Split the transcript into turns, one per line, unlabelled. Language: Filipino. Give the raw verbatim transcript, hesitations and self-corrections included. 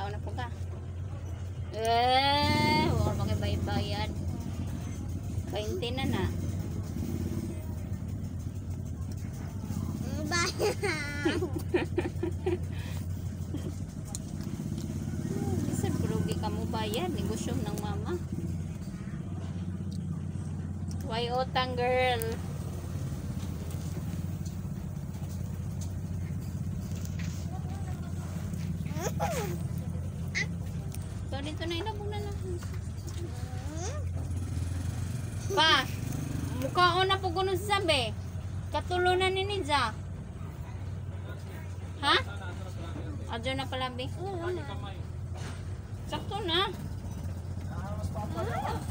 Mukha na po ka. Eh, huwag ka makibay-bayan. Kainti na na.
Bayan.
Bisan pulugi ka mo bayan. Negosyo ng mama. Why utang girl? So, dito na inabog na lang. Pa, mukha na po kuno sabi. Katulunan ni Ninja. Ha? Adyo na pala, Bi. Sakto na.